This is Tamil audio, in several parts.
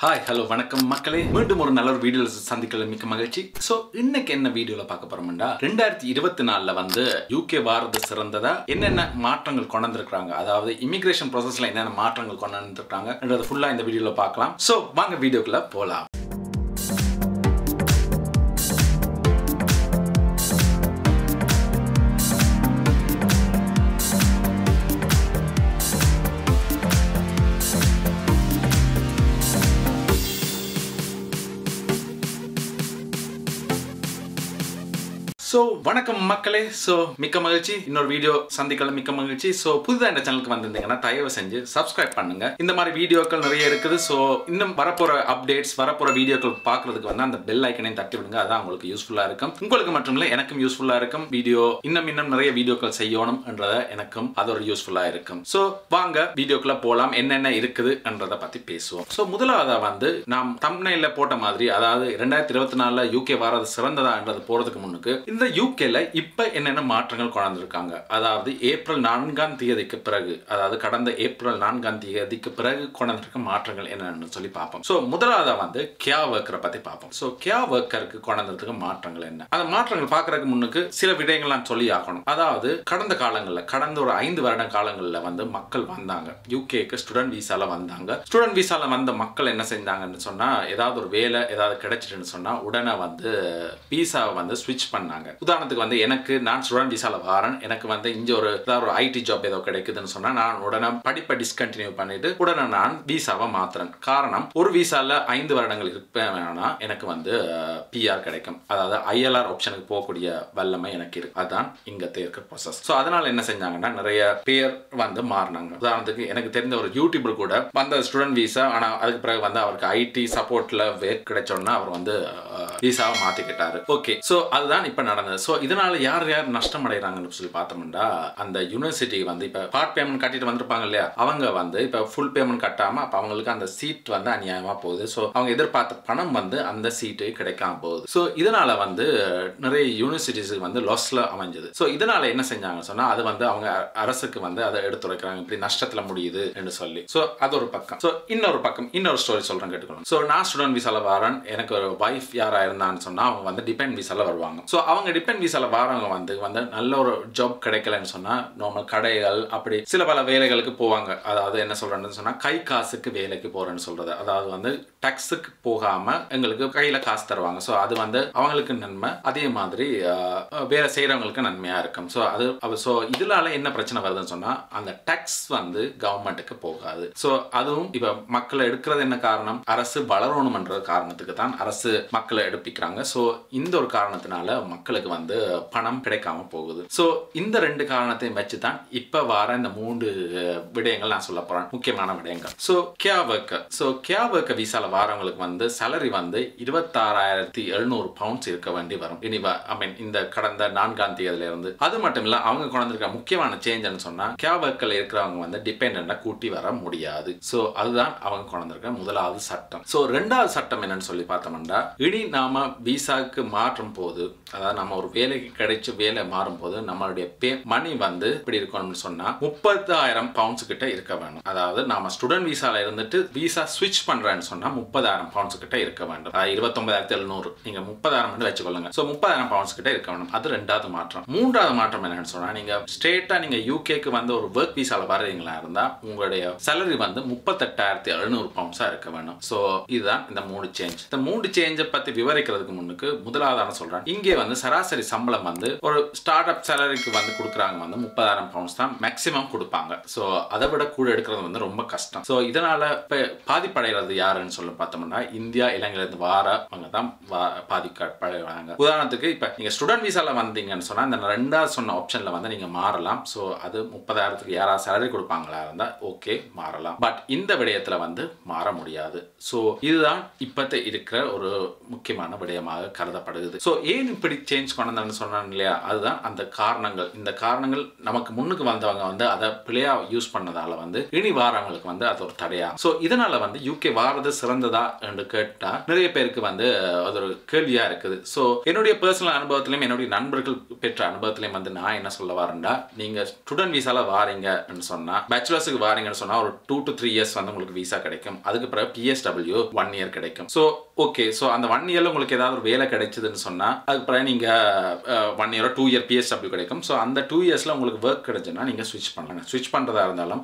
ஹாய் ஹலோ வணக்கம் மக்களே, மீண்டும் ஒரு நல்ல ஒரு வீடியோல சந்திக்கல மிக்க மகிழ்ச்சி. ஸோ இன்னைக்கு என்ன வீடியோல பார்க்க போறோம்னா 2024 வந்து யூகே வாரது சிறந்ததா என்னென்ன மாற்றங்கள் கொண்டு வந்திருக்காங்க, அதாவது இமிகிரேஷன் ப்ராசஸ்ல என்னென்ன மாற்றங்கள் கொண்டு வந்திருக்காங்கன்றத ஃபுல்லா இந்த வீடியோல பார்க்கலாம். ஸோ வாங்க வீடியோக்குள்ள போலாம். ஸோ வணக்கம் மக்களே, ஸோ மிக்க மகிழ்ச்சி, இன்னொரு வீடியோ சந்திக்கல மிக்க மகிழ்ச்சி. ஸோ புதுதாக இந்த சேனலுக்கு வந்திருந்தீங்கன்னா தயவு செஞ்சு சப்ஸ்கிரைப் பண்ணுங்க. இந்த மாதிரி வீடியோக்கள் நிறைய இருக்குது. ஸோ இன்னும் வரப்போற அப்டேட்ஸ், வரப்போற வீடியோக்கள் பார்க்கறதுக்கு வந்து அந்த பெல் ஐக்கனையும் தட்டி விடுங்க. அதான் உங்களுக்கு யூஸ்ஃபுல்லாக இருக்கும். உங்களுக்கு மட்டும் இல்லை, எனக்கும் யூஸ்ஃபுல்லாக இருக்கும். வீடியோ இன்னும் நிறைய வீடியோக்கள் செய்யணும் என்றதை எனக்கும் அது ஒரு யூஸ்ஃபுல்லாக இருக்கும். ஸோ வாங்க வீடியோக்குள்ள போகலாம். என்னென்ன இருக்குதுன்றதை பற்றி பேசுவோம். ஸோ முதலாவதாக வந்து நாம் தம்ப்நெயில்ல போட்ட மாதிரி, அதாவது 2024 யூகே வாரது சிறந்ததான்றது போறதுக்கு முன்னுக்கு இந்த யூகேல இப்ப என்னென்ன மாற்றங்கள் கொண்டு வந்திருக்காங்க, அதாவது ஏப்ரல் 4ஆம் தேதிக்கு பிறகு, அதாவது கடந்த ஏப்ரல் 4ஆம் தேதிக்கு பிறகு கொண்டு வந்திருக்க மாற்றங்கள் என்னன்னு சொல்லி பார்ப்போம். ஸோ முதலாவதா வந்து கியா ஒர்க்கரை பத்தி பார்ப்போம். ஸோ கியா ஒர்க்கருக்கு கொண்டு வந்திருக்க மாற்றங்கள் என்ன, அந்த மாற்றங்கள் பார்க்கறதுக்கு முன்னுக்கு சில விடயங்கள் நான் சொல்லி ஆகணும். அதாவது கடந்த காலங்களில், கடந்த ஒரு 5 வருட காலங்களில் வந்து மக்கள் வந்தாங்க யூகேக்கு, ஸ்டூடெண்ட் வீசால வந்தாங்க. ஸ்டூடெண்ட் வீசால வந்த மக்கள் என்ன செஞ்சாங்கன்னு சொன்னா, ஏதாவது ஒரு வேலை ஏதாவது கிடைச்சிட்டுன்னு சொன்னா உடனே வந்து வீசாவை வந்து ஸ்விட்ச் பண்ணாங்க. உதாரணத்துக்கு வந்து நான் ஸ்டூடெண்ட் விசால வரேன், எனக்கு வந்து இங்க ஒரு ஐடி ஜாப் ஏதோ கிடைக்குதுன்னு சொன்னா நான் உடனே படிப்பை டிஸ்கண்டினியூ பண்ணிட்டு உடனே நான் விசாவை மாத்துறேன். காரணம், ஒரு விசால 5 வருடங்கள் இருப்பேன்னா எனக்கு வந்து பிஆர் கிடைக்கும், அதாவது ஐஎல்ஆர் ஆப்ஷனுக்கு போகக்கூடிய வல்லமை எனக்கு இருக்கு. அதான் இங்க இருக்க ப்ராசஸ். ஸோ அதனால என்ன செஞ்சாங்கன்னா நிறைய பேர் வந்து மாறினாங்க. உதாரணத்துக்கு எனக்கு தெரிந்த ஒரு யூடியூபர் கூட வந்த ஸ்டூடெண்ட் விசா, ஆனா அதுக்கு பிறகு வந்து அவருக்கு ஐடி சப்போர்ட்ல வேக் கிடைச்சோன்னா அவர் வந்து விசாவை மாத்திக்கிட்டாரு. ஓகே, ஸோ அதுதான் இப்ப நடந்தது. ஸோ இதனால யார் யார் நஷ்டம் அடைகிறாங்கன்னு சொல்லி பார்த்தோம்னா, அந்த யூனிவர்சிட்டி வந்து இப்ப பார்ட் பேமெண்ட் கட்டிட்டு வந்திருப்பாங்க இல்லையா, அவங்க வந்து இப்ப ஃபுல் பேமெண்ட் கட்டாம அப்ப அவங்களுக்கு அந்த சீட் வந்து அநியாயமா போகுது. ஸோ அவங்க எதிர்பார்த்த பணம் வந்து அந்த சீட்டு கிடைக்காம போகுது. ஸோ இதனால வந்து நிறைய யூனிவர்சிட்டிஸ் வந்து லாஸ்ல அமைஞ்சது. ஸோ இதனால என்ன செஞ்சாங்கன்னு சொன்னா, அது வந்து அவங்க அரசுக்கு வந்து அதை எடுத்துரைக்கிறாங்க, இப்படி நஷ்டத்துல முடியுது என்று சொல்லி. ஸோ அது ஒரு பக்கம். ஸோ இன்னொரு ஸ்டோரி சொல்றேன், கேட்டுக்கணும். ஸோ நான் ஸ்டூடெண்ட் விசால வரேன், எனக்கு ஒரு வைஃப் யாரா இருந்தான்னு சொன்னா அவங்க வந்து டிபெண்ட் விசால வருவாங்க. ஸோ அவங்க டிபெண்ட் விசால வரவங்க வந்து நல்ல ஒரு ஜாப் கிடைக்கலன்னு சொன்னா நார்மல் கடைகள் அப்படி சில பல வேலைகளுக்கு போவாங்க. அதாவது என்ன சொல்றேன்னு சொன்னா, கை காசுக்கு வேலைக்கு போறேன்னு சொல்றது, அதாவது வந்து டாக்ஸுக்கு போகாம எங்களுக்கு கையில காசு தருவாங்க. ஸோ அது வந்து அவங்களுக்கு நன்மை, அதே மாதிரி வேலை செய்யறவங்களுக்கு நன்மையா இருக்கும். ஸோ இதனால என்ன பிரச்சனை வருதுன்னு சொன்னா, அந்த டாக்ஸ் வந்து கவர்மெண்ட்டுக்கு போகாது. ஸோ அதுவும் இப்ப மக்களை எடுக்கிறது என்ன காரணம், அரசு வளரணும்ன்ற காரணத்துக்கு தான் அரசு மக்களை எடுப்பிக்கிறாங்க. ஸோ இந்த ஒரு காரணத்தினால மக்களுக்கு வந்து பணம் கிடைக்காம போகுது. ஸோ இந்த 2 காரணத்தையும் வச்சு தான் இப்ப வர இந்த 3 விடயங்கள் நான் சொல்ல போறேன், முக்கியமான விடயங்கள். ஸோ கியா ஒர்க்கர் விசால வரவங்களுக்கு வந்து சேலரி வந்து 26,700 பவுண்ட்ஸ் இருக்க வேண்டி வரும். இனி இந்த கடந்த 4ஆம் தேதியில இருந்து. அது மட்டும் இல்ல, அவங்க கொண்டு வந்திருக்க முக்கியமான சேஞ்சுன்னு சொன்னா, கியா ஒர்க்கர்ல இருக்கிறவங்க வந்து டிபெண்டா கூட்டி வர முடியாது. ஸோ அதுதான் அவங்க கொண்டு வந்திருக்க முதலாவது சட்டம். ஸோ 2வது சட்டம் என்னன்னு சொல்லி பார்த்தோம்னா, இனி நாம விசாக்கு மாற்றும் போது, அதாவது நம்ம ஒரு வேலைக்கு கிடைச்சு வேலை மாறும் போது நம்மளுடைய பே மணி வந்து இப்படி இருக்கணும்னு சொன்னா 30,000 பவுண்ட்ஸ் கிட்ட இருக்க வேணும். அதாவது நாம ஸ்டூடெண்ட் விசால இருந்துட்டு விசா ஸ்விட்ச் பண்றேன்னு சொன்னா 30,000 பவுண்ட்ஸ் கிட்ட இருக்க வேண்டும். 29,700 நீங்க 30,000 வச்சுக்கொள்ளுங்க. ஸோ 30,000 பவுண்ட்ஸ் கிட்ட இருக்க வேணும். அது 2வது மாற்றம். 3வது மாற்றம் என்னன்னு சொன்னா, நீங்க ஸ்ட்ரெயிட்டா நீங்க யூகேக்கு வந்து ஒரு ஒர்க் விசால வர்றீங்களா இருந்தா உங்களுடைய சேலரி வந்து 38,700 பவுண்ட்ஸா இருக்க வேணும். ஸோ இதுதான் இந்த 3 சேஞ்ச். இந்த 3 சேஞ்சை பத்தி விவரிக்கிறதுக்கு முன்னுக்கு முதலாவதான சொல்றேன், இங்கே வந்து சராசரி சம்பளம் வந்து ஒரு ஸ்டார்ட் அப் சேலரிக்கு வந்து கொடுக்குறாங்க வந்து 30,000 பவுண்ட்ஸ் தான் மேக்ஸிமம் கொடுப்பாங்க. ஸோ அதை விட கூட எடுக்கிறது வந்து ரொம்ப கஷ்டம். ஸோ இதனால பாதிப்படைகிறது யாருன்னு சொல்ல பார்த்தோம்னா, இந்தியா இலங்கையிலிருந்து வாரவங்க தான் பாதிப்படைவாங்க. உதாரணத்துக்கு இப்ப நீங்க ஸ்டூடெண்ட் விசால வந்தீங்கன்னு சொன்னா இந்த 2வது சொன்ன ஆப்ஷன்ல வந்து நீங்க மாறலாம். ஸோ அது 30,000க்கு யாராவது சேலரி கொடுப்பாங்களா இருந்தா ஓகே மாறலாம். பட் இந்த விடயத்துல வந்து மாற முடியாது. ஸோ இதுதான் இப்பத்த இருக்கிற ஒரு முக்கியமான முக்கியமான விடயமாக கருதப்படுகிறது. ஸோ ஏன் இப்படி சேஞ்ச் கொண்டான்னு சொன்னாங்க இல்லையா, அதுதான் அந்த காரணங்கள். இந்த காரணங்கள் நமக்கு முன்னுக்கு வந்தவங்க வந்து அதை பிள்ளையா யூஸ் பண்ணதால வந்து இனி வாரவங்களுக்கு வந்து அது ஒரு தடையா. ஸோ இதனால வந்து யூகே வாரது சிறந்ததா என்று கேட்டா நிறைய பேருக்கு வந்து அது ஒரு கேள்வியா இருக்குது. ஸோ என்னுடைய பர்சனல் அனுபவத்திலையும் என்னுடைய நண்பர்கள் பெற்ற அனுபவத்திலையும் வந்து நான் என்ன சொல்ல வரேன்டா, நீங்க ஸ்டூடெண்ட் விசால வாரீங்கன்னு சொன்னா, பேச்சுலர்ஸுக்கு வாரீங்கன்னு சொன்னா ஒரு 2 to 3 இயர்ஸ் வந்து உங்களுக்கு விசா கிடைக்கும். அதுக்கு பிறகு PSW 1 இயர் கிடைக்கும். ஸோ ஓகே, ஸோ அந்த 1 இயர்ல உங்களுக்கு ஏதாவது ஒரு வேலை கிடைச்சதுன்னு சொன்னா அதுக்கு பிறகு நீங்க 1 இயர் 2 இயர் PSW கிடைக்கும். ஸோ அந்த 2 இயர்ஸ்ல உங்களுக்கு ஒர்க் கிடைச்சுன்னா நீங்க ஸ்விட்ச் பண்ணலாம். ஸ்விட்ச் பண்றதா இருந்தாலும்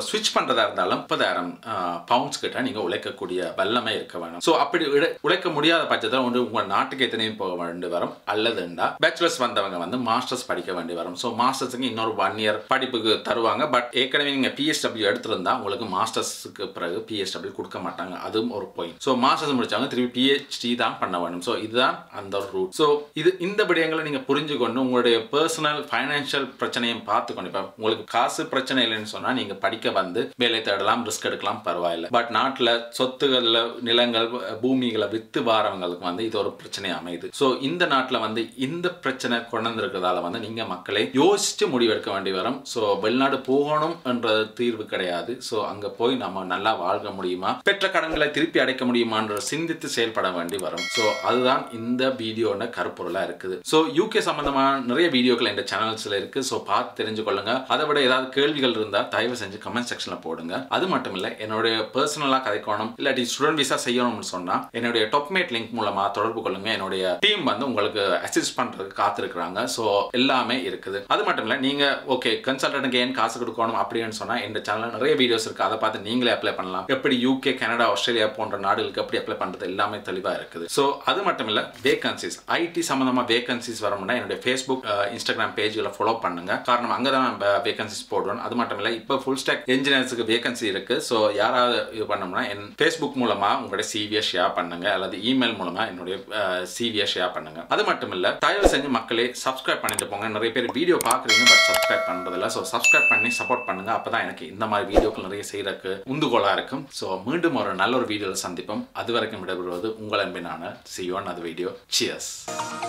30,000 பவுண்ட்ஸ் கிட்ட நீங்க உழைக்கக்கூடிய வல்லமை இருக்க வேணும். ஸோ அப்படி உழைக்க முடியாத பட்சத்தில் ஒன்று உங்க நாட்டுக்கு எத்தனையும் போக வேண்டி வரும், அல்லதுண்டா பேச்சுலர்ஸ் வந்தவங்க வந்து மாஸ்டர்ஸ் படிக்க வேண்டி வரும். ஸோ மாஸ்டர்ஸுக்கு இன்னொரு 1 இயர் படிப்புக்கு தருவாங்க. பட் ஏற்கனவே நீங்க PSW எடுத்திருந்தா உங்களுக்கு மாஸ்டர்ஸுக்கு பிறகு PSW கொடுக்க மாட்டாங்க. அதுவும் ஒரு பாயிண்ட். ஸோ மாஸ்டர்ஸ் முடிச்சவங்க திருப்பி PhD தான் பண்ண வேணும். ஸோ இதுதான் அந்த ரூட். ஸோ இந்த விடயங்களை நீங்க புரிஞ்சுக்கொண்டு உங்களுடைய பர்சனல் ஃபைனான்சியல் பிரச்சனையும் பார்த்துக்கணும். இப்போ உங்களுக்கு காசு பிரச்சனை இல்லைன்னு சொன்னா நீங்க படிக்க வந்து வேலை தேடலாம், ரிஸ்க் எடுக்கலாம், பரவாயில்லை. பட் நாட்டில் சொத்துக்கள்ல நிலங்கள் பூமிகளை வித்து வாரவங்களுக்கு வந்து இது ஒரு பிரச்சனை அமையுது. ஸோ இந்த நாட்டில் வந்து இந்த பிரச்சனை கொண்டு வந்திருக்கிறதால வந்து நீங்க மக்களை யோசிச்சு முடிவெடுக்க வேண்டி வரும். ஸோ வெளிநாடு போகணும் என்ற தீர்வு கிடையாது. ஸோ அங்க போய் நம்ம நல்லா வாழ்க முடியுமா, பெற்ற கடன்களை திருப்பி அடைக்க முடியுமான்ற சிந்தித்து செயல்பட வேண்டி வரும். ஸோ அதுதான் இந்த வீடியோட கருப்பொருளா இருக்குது. ஸோ யூகே சம்பந்தமான நிறைய வீடியோக்கள் இந்த சேனல்ஸ்ல இருக்கு. ஸோ பார்த்து தெரிஞ்சு கொள்ளுங்க. அதை விட ஏதாவது கேள்விகள் இருந்தா தயவு செஞ்சு கமெண்ட் செக்ஷன்ல போடுங்க. அது மட்டும் இல்ல, என்னுடைய பர்சனலா கதைக்கணும் இல்லாட்டி ஸ்டூடெண்ட் விசா செய்யணும்னு சொன்னா என்னுடைய டாப்மேட் லிங்க் மூலமா தொடர்பு கொள்ளுங்க. என்னுடைய டீம் வந்து உங்களுக்கு அசிஸ்ட் பண்றதுக்கு காத்திருக்கிறாங்க. ஸோ எல்லாமே இருக்குது. அது மட்டும் இல்ல, நீங்க ஓகே கன்சல்டன்ட்க்கு ஏன் காசு கொடுக்கணும் அப்படின்னு சொன்னா இந்த சேனல்ல நிறைய வீடியோஸ் இருக்கு. அதை பார்த்து நீங்களே அப்ளை பண்ணலாம். எப்படி யூகே, கனடா, ஆஸ்திரேலியா போன்ற நாடுகளுக்கு எப்படி அப்ளை பண்றது எல்லாமே தெளிவா இருக்குது. ஸோ அது மட்டும் இல்ல, வேகன்சிஸ் ஐடி சம்பந்தமா வேகன்சிஸ் வரணும்னா என்னுடைய ஃபேஸ்புக், இன்ஸ்டாகிராம் பேஜ்களை ஃபாலோ பண்ணுங்க. காரணம் அங்கதான் நம்ம வேகன்சிஸ் போடுறோம். அது மட்டும் இல்ல, இப்போ ஃபுல் ஸ்டாக் இன்ஜினியர்ஸுக்கு வேகன்சி இருக்கு. ஸோ யாராவது இது பண்ணோம்னா என் ஃபேஸ்புக் மூலமா உங்களுடைய சிவியை ஷேர் பண்ணுங்க, அல்லது இமெயில் மூலமா என்னுடைய சிவியை ஷேர் பண்ணுங்க. அது மட்டும் இல்ல, தயவு செஞ்சு மக்களே சப்ஸ்கிரைப் பண்ணிட்டு போங்க. நிறைய பேர் வீடியோ பாக்குறீங்க பட் சப்ஸ்கிரைப் பண்றதில்ல. ஸோ சப்ஸ்கிரைப் பண்ணி சப்போர்ட் பண்ணுங்க. அப்பதான் எனக்கு இந்த மாதிரி வீடியோக்கள் நிறைய செய்யறதுக்கு உந்துகோலா இருக்கும். ஸோ மீண்டும் ஒரு நல்ல ஒரு வீடியோவில் சந்திப்போம். அது வரைக்கும் விடைபெறுவது உங்கள் அன்பினான. See you on another video. Cheers.